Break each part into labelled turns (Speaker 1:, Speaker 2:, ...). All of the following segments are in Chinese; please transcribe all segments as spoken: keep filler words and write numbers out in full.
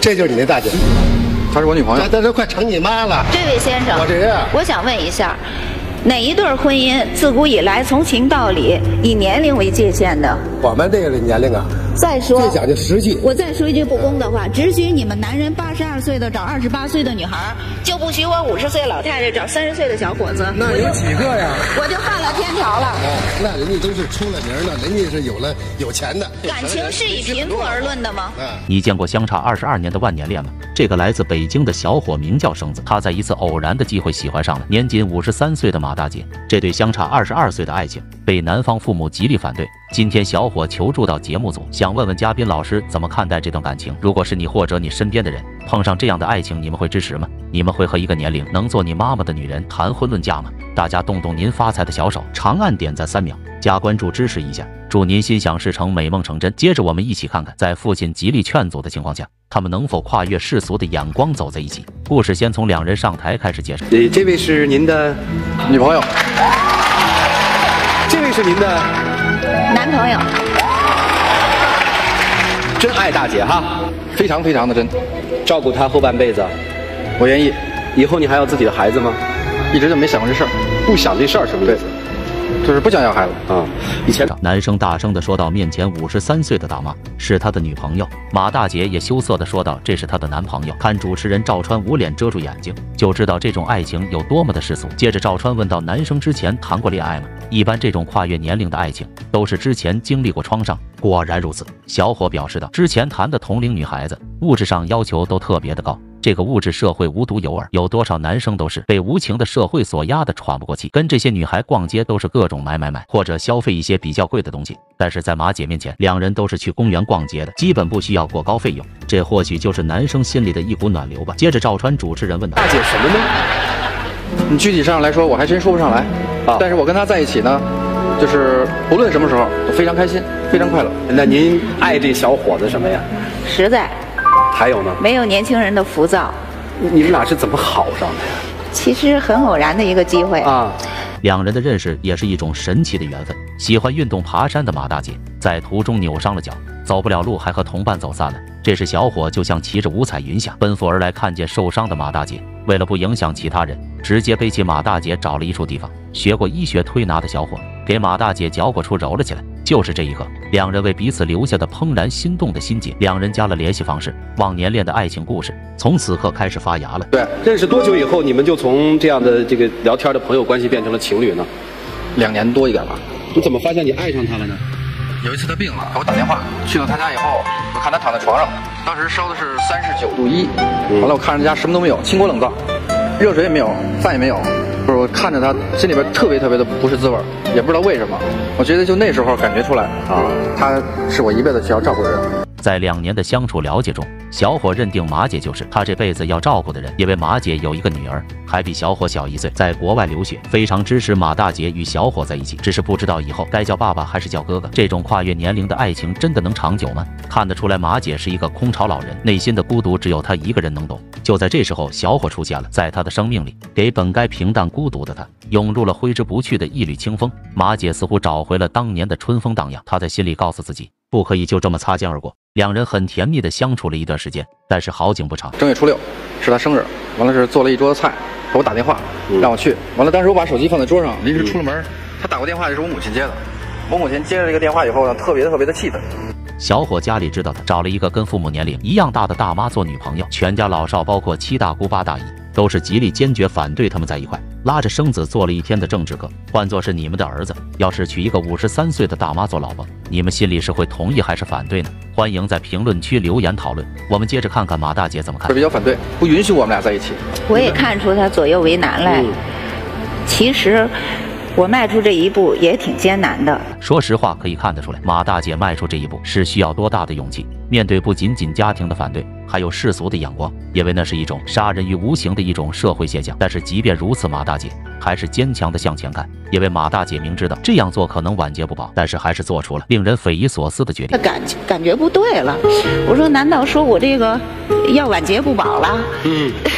Speaker 1: 这就是你那大姐，
Speaker 2: 她是我女朋友。
Speaker 1: 这这快成你妈了。
Speaker 3: 这位先生，
Speaker 1: 我这人，
Speaker 3: 我想问一下，哪一对婚姻自古以来从情到理以年龄为界限的？
Speaker 1: 我们这个年龄啊，
Speaker 3: 再说
Speaker 1: 最讲究实际。
Speaker 3: 我再说一句不公的话，只许你们男人八十二岁的找二十八岁的女孩，就不许我五十岁老太太找三十岁的小伙子。
Speaker 1: 那有几个呀？
Speaker 3: 我就犯了天条了。
Speaker 1: 哦，那人家都是出了名的，人家是有了有钱的。
Speaker 3: 感情是以贫富而论的吗？
Speaker 4: 你见过相差二十二年的万年恋吗？这个来自北京的小伙名叫绳子，他在一次偶然的机会喜欢上了年仅五十三岁的马大姐。这对相差二十二岁的爱情被男方父母极力反对。今天小伙求助到节目组，想问问嘉宾老师怎么看待这段感情？如果是你或者你身边的人碰上这样的爱情，你们会支持吗？你们会和一个年龄能做你妈妈的女人谈婚论嫁吗？大家动动您发财的小手，长按点赞三秒，加关注支持一下，祝您心想事成，美梦成真。接着我们一起看看，在父亲极力劝阻的情况下，他们能否跨越世俗的眼光走在一起？故事先从两人上台开始介绍。
Speaker 5: 呃，这位是您的
Speaker 2: 女朋友，
Speaker 5: 这位是您的
Speaker 3: 男朋友。
Speaker 5: 真爱大姐哈，
Speaker 2: 非常非常的真，
Speaker 5: 照顾她后半辈子。
Speaker 2: 我愿意。
Speaker 5: 以后你还有自己的孩子吗？
Speaker 2: 一直就没想过这事儿，
Speaker 5: 不想这事儿什么意思？
Speaker 2: 就是不想要孩子
Speaker 5: 啊。以前
Speaker 4: 男生大声地说到面前五十三岁的大妈是他的女朋友，马大姐也羞涩地说道这是她的男朋友。看主持人赵川捂脸遮住眼睛，就知道这种爱情有多么的世俗。接着赵川问到男生之前谈过恋爱吗？一般这种跨越年龄的爱情都是之前经历过创伤。果然如此，小伙表示道，之前谈的同龄女孩子物质上要求都特别的高。这个物质社会无独有偶，有多少男生都是被无情的社会所压得喘不过气，跟这些女孩逛街都是各种买买买，或者消费一些比较贵的东西。但是在马姐面前，两人都是去公园逛街的，基本不需要过高费用。这或许就是男生心里的一股暖流吧。接着赵川主持人问道：
Speaker 5: 大姐什么呢？
Speaker 2: 你具体上来说，我还真说不上来啊。但是我跟她在一起呢，就是不论什么时候都非常开心，非常快乐。
Speaker 5: 那您爱这小伙子什么呀？
Speaker 3: 实在。
Speaker 5: 还有呢？
Speaker 3: 没有年轻人的浮躁。
Speaker 5: 你们俩是怎么好上的呀？
Speaker 3: 其实很偶然的一个机会
Speaker 5: 啊。
Speaker 4: 两人的认识也是一种神奇的缘分。喜欢运动爬山的马大姐在途中扭伤了脚，走不了路，还和同伴走散了。这时小伙就像骑着五彩云霞奔赴而来，看见受伤的马大姐，为了不影响其他人，直接背起马大姐找了一处地方。学过医学推拿的小伙给马大姐脚骨处揉了起来。就是这一刻，两人为彼此留下的怦然心动的心结，两人加了联系方式，忘年恋的爱情故事从此刻开始发芽了。
Speaker 5: 对，认识多久以后，你们就从这样的这个聊天的朋友关系变成了情侣呢？
Speaker 2: 两年多一点吧。
Speaker 5: 你怎么发现你爱上他了呢？
Speaker 2: 有一次他病了，给我打电话，去到他家以后，我看他躺在床上，当时烧的是三十九度一，完了我看着他家什么都没有，清锅冷灶，热水也没有，饭也没有。不是，我看着他心里边特别特别的不是滋味，也不知道为什么。我觉得就那时候感觉出来啊，他是我一辈子需要照顾的人。
Speaker 4: 在两年的相处了解中，小伙认定马姐就是他这辈子要照顾的人，因为马姐有一个女儿，还比小伙小一岁，在国外留学，非常支持马大姐与小伙在一起。只是不知道以后该叫爸爸还是叫哥哥。这种跨越年龄的爱情真的能长久吗？看得出来马姐是一个空巢老人，内心的孤独只有她一个人能懂。就在这时候，小伙出现了，在他的生命里，给本该平淡孤独的他涌入了挥之不去的一缕清风。马姐似乎找回了当年的春风荡漾，她在心里告诉自己，不可以就这么擦肩而过。两人很甜蜜的相处了一段时间，但是好景不长，
Speaker 2: 正月初六是他生日，完了是做了一桌子菜，给我打电话让我去，完了当时我把手机放在桌上，临时出了门，他打过电话，这是我母亲接的。我母亲接了这个电话以后呢，特别特别的气愤。
Speaker 4: 小伙家里知道他找了一个跟父母年龄一样大的大妈做女朋友，全家老少包括七大姑八大姨都是极力坚决反对他们在一块，拉着生子做了一天的政治课。换作是你们的儿子，要是娶一个五十三岁的大妈做老婆，你们心里是会同意还是反对呢？欢迎在评论区留言讨论。我们接着看看马大姐怎么看。
Speaker 2: 比较反对，不允许我们俩在一起。
Speaker 3: 我也看出他左右为难来。嗯、其实我迈出这一步也挺艰难的。
Speaker 4: 说实话，可以看得出来，马大姐迈出这一步是需要多大的勇气。面对不仅仅家庭的反对，还有世俗的眼光，因为那是一种杀人于无形的一种社会现象。但是即便如此，马大姐还是坚强的向前看，因为马大姐明知道这样做可能晚节不保，但是还是做出了令人匪夷所思的决定。
Speaker 3: 感感觉不对了，我说难道说我这个要晚节不保了？嗯，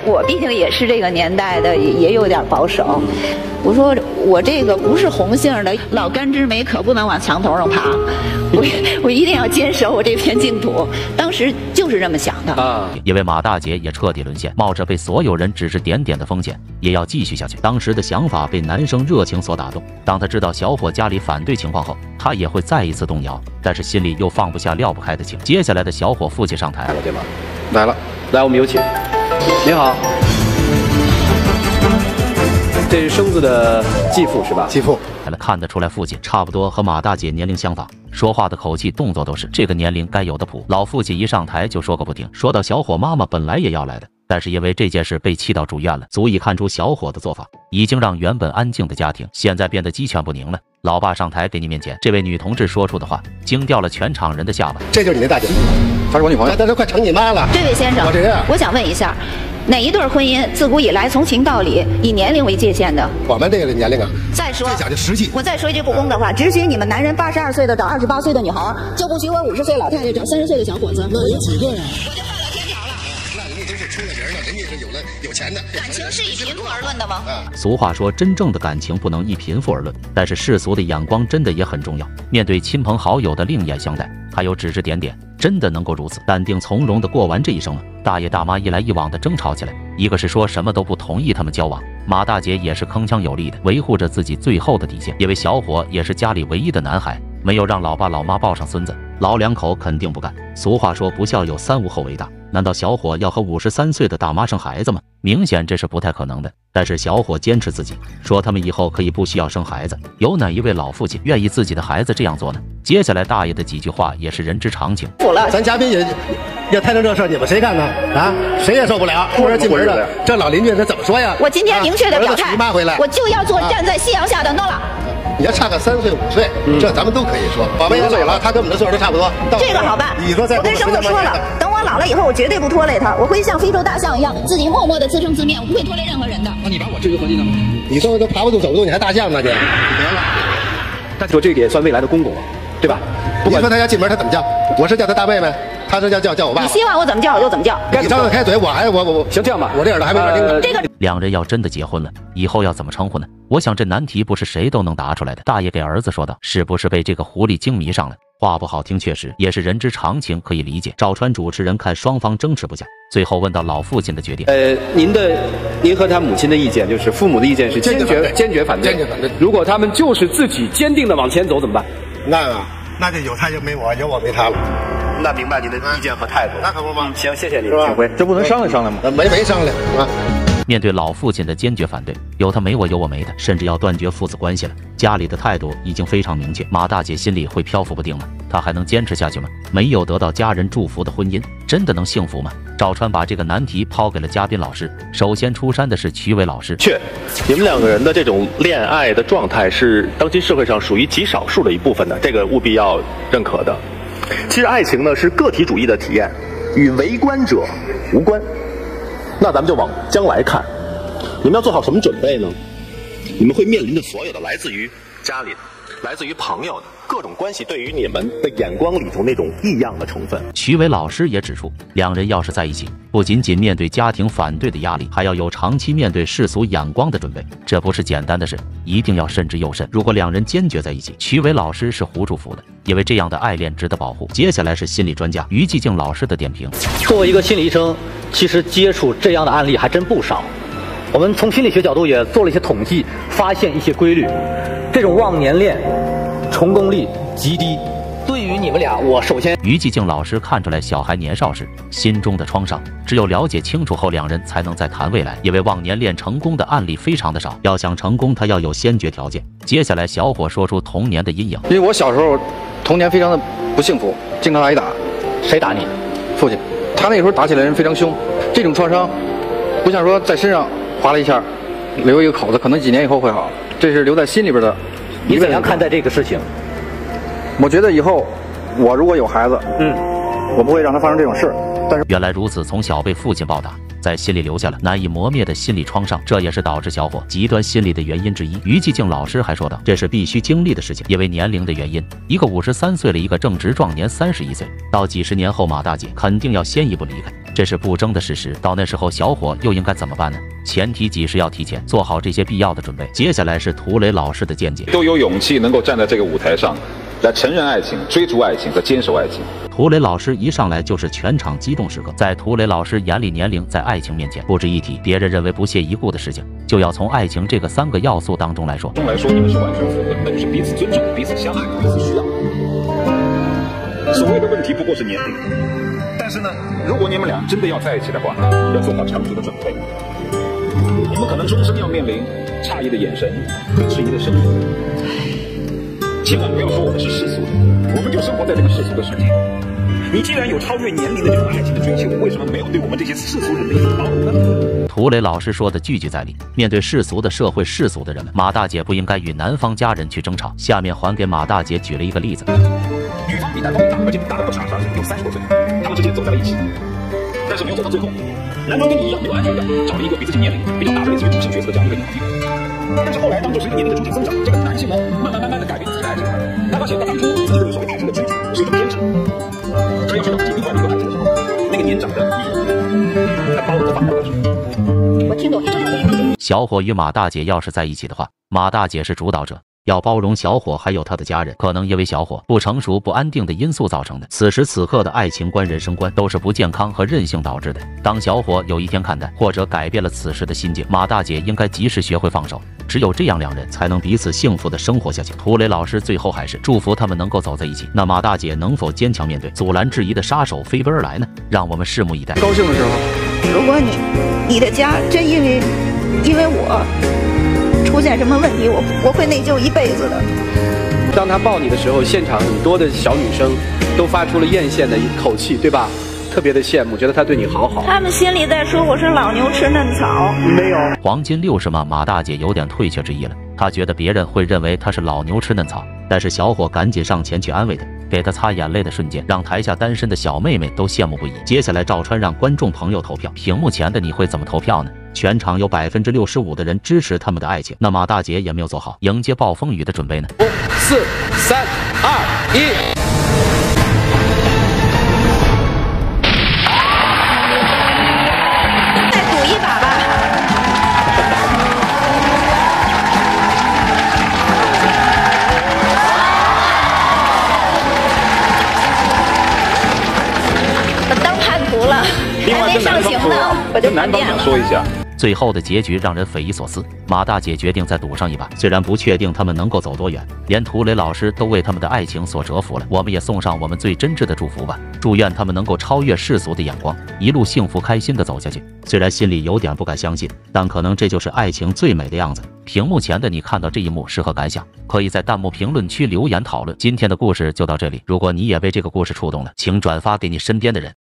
Speaker 3: 我毕竟也是这个年代的，也有点保守。我说我这个不是红杏的，老干枝梅可不能往墙头上爬，我我一定要坚守我这片净土。当时就是这么想的啊。
Speaker 4: 因为马大姐也彻底沦陷，冒着被所有人指指点点的风险，也要继续下去。当时的想法被男生热情所打动，当他知道小伙家里反对情况后，他也会再一次动摇，但是心里又放不下撂不开的情。接下来的小伙父亲上台了，对吗？
Speaker 5: 来了，来，我们有请。您好。这是生子的继父是吧？
Speaker 1: 继父，
Speaker 4: 看得出来，父亲差不多和马大姐年龄相仿，说话的口气、动作都是这个年龄该有的谱。老父亲一上台就说个不停，说到小伙妈妈本来也要来的，但是因为这件事被气到住院了，足以看出小伙的做法已经让原本安静的家庭现在变得鸡犬不宁了。老爸上台给你面前，这位女同志说出的话惊掉了全场人的下巴。
Speaker 1: 这就是你的大姐，
Speaker 2: 她是我女朋友，
Speaker 1: 她都快成你妈了。
Speaker 3: 这位先生，
Speaker 1: 我这样，
Speaker 3: 我想问一下。哪一对婚姻自古以来从情到理以年龄为界限的？
Speaker 1: 我们这个年龄啊，
Speaker 3: 再说
Speaker 1: 这讲究实际。
Speaker 3: 我再说一句不公的话，只许你们男人八十二岁的找二十八岁的女孩，就不许我五十岁老太太找三十岁的小伙子。
Speaker 1: 那有几个呀？
Speaker 3: 我就放到天条了。
Speaker 1: 那人家都是出了名了，人家是有了有钱的。
Speaker 3: 感情是以贫富而论的吗？
Speaker 1: 啊，
Speaker 4: 俗话说，真正的感情不能以贫富而论，但是世俗的眼光真的也很重要。面对亲朋好友的另眼相待，还有指指点点，真的能够如此淡定从容的过完这一生吗？大爷大妈一来一往的争吵起来，一个是说什么都不同意他们交往，马大姐也是铿锵有力的维护着自己最后的底线。因为小伙也是家里唯一的男孩，没有让老爸老妈抱上孙子，老两口肯定不干。俗话说不孝有三无后为大，难道小伙要和五十三岁的大妈生孩子吗？明显这是不太可能的。但是小伙坚持自己，说他们以后可以不需要生孩子。有哪一位老父亲愿意自己的孩子这样做呢？接下来大爷的几句话也是人之常情。
Speaker 3: 服了，
Speaker 1: 咱嘉宾也要摊成这事，你们谁干呢？啊，谁也受不了。出门进门的，这老邻居这怎么说呀？
Speaker 3: 我今天明确的表态，
Speaker 1: 妈回来，
Speaker 3: 我就要做站在夕阳下的诺拉。
Speaker 1: 你要差个三岁五岁，这咱们都可以说。我们也老了，他跟我们的岁数都差不多。
Speaker 3: 这个好办。
Speaker 1: 你说再
Speaker 3: 我跟生子说了，等我老了以后，我绝对不拖累他，我会像非洲大象一样，自己默默的自生自灭，我不会拖累任何人的。
Speaker 2: 那你把我置于何地呢？
Speaker 1: 你说都爬不动走不动，你还大象呢？这得了。
Speaker 5: 但说这个也算未来的公公了，对吧？
Speaker 1: 你说他家进门他怎么叫？我是叫他大妹妹，他是叫叫叫我爸爸。
Speaker 3: 你希望我怎么叫我就怎么叫。
Speaker 1: 你张得开嘴，我还我我我
Speaker 5: 行这样吧，
Speaker 1: 我这耳朵还没法听呢。
Speaker 3: 这个
Speaker 4: 两人要真的结婚了，以后要怎么称呼呢？我想这难题不是谁都能答出来的。大爷给儿子说道：“是不是被这个狐狸精迷上了？”话不好听，确实也是人之常情，可以理解。赵川主持人看双方争持不下，最后问到老父亲的决定。
Speaker 5: 呃，您的，您和他母亲的意见，就是父母的意见是坚决坚决反对。
Speaker 1: 坚决反对。
Speaker 5: 如果他们就是自己坚定的往前走，怎么办？
Speaker 1: 那啊，那就有他就没我，有我没他了。
Speaker 5: 那明白您的意见和态度。
Speaker 1: 那可不吗？
Speaker 5: 行，谢谢您，请回。
Speaker 2: 这不能商量商量吗？
Speaker 1: 没没商量啊。
Speaker 4: 面对老父亲的坚决反对，有他没我有我没的，甚至要断绝父子关系了。家里的态度已经非常明确，马大姐心里会漂浮不定吗？她还能坚持下去吗？没有得到家人祝福的婚姻，真的能幸福吗？赵川把这个难题抛给了嘉宾老师。首先出山的是曲伟老师。
Speaker 6: 确，你们两个人的这种恋爱的状态是当今社会上属于极少数的一部分的，这个务必要认可的。其实爱情呢是个体主义的体验，与围观者无关。那咱们就往将来看，你们要做好什么准备呢？你们会面临着所有的来自于家里的、来自于朋友的各种关系对于你们的眼光里头那种异样的成分。
Speaker 4: 曲伟老师也指出，两人要是在一起，不仅仅面对家庭反对的压力，还要有长期面对世俗眼光的准备，这不是简单的事，一定要慎之又慎。如果两人坚决在一起，曲伟老师是胡祝福的，因为这样的爱恋值得保护。接下来是心理专家于继静老师的点评。
Speaker 7: 作为一个心理医生，其实接触这样的案例还真不少。我们从心理学角度也做了一些统计，发现一些规律。这种忘年恋成功率极低。对于你们俩，我首先
Speaker 4: 于继静老师看出来小孩年少时心中的创伤，只有了解清楚后，两人才能再谈未来。因为忘年恋成功的案例非常的少，要想成功，他要有先决条件。接下来小伙说出童年的阴影。
Speaker 2: 因为我小时候童年非常的不幸福，经常挨打。
Speaker 7: 谁打你？
Speaker 2: 父亲。他那个时候打起来人非常凶，这种创伤不像说在身上划了一下留一个口子，可能几年以后会好，这是留在心里边的。
Speaker 7: 你怎样看待这个事情？
Speaker 2: 我觉得以后我如果有孩子，嗯，我不会让他发生这种事。但是
Speaker 4: 原来如此，从小被父亲暴打，在心里留下了难以磨灭的心理创伤，这也是导致小伙极端心理的原因之一。于继静老师还说道，这是必须经历的事情，因为年龄的原因，一个五十三岁了，一个正值壮年三十一岁，到几十年后，马大姐肯定要先一步离开。 这是不争的事实。到那时候，小伙又应该怎么办呢？前提即是要提前做好这些必要的准备。接下来是涂磊老师的见解：
Speaker 8: 都有勇气能够站在这个舞台上，来承认爱情、追逐爱情和坚守爱情。
Speaker 4: 涂磊老师一上来就是全场激动时刻，在涂磊老师眼里，年龄在爱情面前不值一提，别人认为不屑一顾的事情，就要从爱情这个三个要素当中来说。
Speaker 8: 中来说，你们是完全符合，那就是彼此尊重、彼此相爱、彼此需要。所谓的问题不过是年龄，但是呢，如果你们俩真的要在一起的话，要做好长足的准备。你们可能终身要面临诧异的眼神和质疑的声音。千万不要说我们是世俗的，我们就生活在这个世俗的世界。你既然有超越年龄的这种爱情的追求，为什么没有对我们这些世俗人的一种包容呢？
Speaker 4: 涂磊老师说的句句在理。面对世俗的社会、世俗的人们，马大姐不应该与男方家人去争吵。下面还给马大姐举了一个例子。
Speaker 8: 女方比男方大，而且大的不傻，有三十多岁，他们之间走在了一起，但是没有走到最后。男方跟你一样没有安全感，找了一个比自己年龄比较大的类似于同性角色的这样一个女朋友。但是后来，当做随着年龄的逐渐增长，这个男性呢，慢慢慢慢的改变自己的爱情观，哪怕显得他自己认为所谓爱情的追求是一种偏执。这要去到自己另外一个爱情的时候，那个年长的女人，他包容和放过去。
Speaker 3: 我听懂你这个。
Speaker 4: 小伙与马大姐要是在一起的话，马大姐是主导者，要包容小伙还有他的家人，可能因为小伙不成熟、不安定的因素造成的。此时此刻的爱情观、人生观都是不健康和任性导致的。当小伙有一天看淡或者改变了此时的心境，马大姐应该及时学会放手，只有这样，两人才能彼此幸福的生活下去。涂磊老师最后还是祝福他们能够走在一起。那马大姐能否坚强面对，阻拦质疑的杀手飞奔而来呢？让我们拭目以待。
Speaker 2: 高兴的时候，
Speaker 3: 如果你你的家真因为因为我出现什么问题，我我会内疚一辈子的。
Speaker 5: 当他抱你的时候，现场很多的小女生都发出了艳羡的一口气，对吧？特别的羡慕，觉得他对你好好。
Speaker 3: 他们心里在说我是老牛吃嫩草。
Speaker 5: 没有
Speaker 4: 黄金六是吗？马大姐有点退却之意了，她觉得别人会认为她是老牛吃嫩草，但是小伙赶紧上前去安慰她，给她擦眼泪的瞬间，让台下单身的小妹妹都羡慕不已。接下来赵川让观众朋友投票，屏幕前的你会怎么投票呢？全场有百分之六十五的人支持他们的爱情，那马大姐也没有做好迎接暴风雨的准备呢。
Speaker 5: 五、四、三、二、一。
Speaker 3: 再赌一把吧。我当叛徒了，还没上刑呢，我就叛变了。
Speaker 8: 说一下。
Speaker 4: 最后的结局让人匪夷所思，马大姐决定再赌上一把。虽然不确定他们能够走多远，连涂磊老师都为他们的爱情所折服了，我们也送上我们最真挚的祝福吧，祝愿他们能够超越世俗的眼光，一路幸福开心的走下去。虽然心里有点不敢相信，但可能这就是爱情最美的样子。屏幕前的你看到这一幕是何感想？可以在弹幕评论区留言讨论。今天的故事就到这里，如果你也被这个故事触动了，请转发给你身边的人。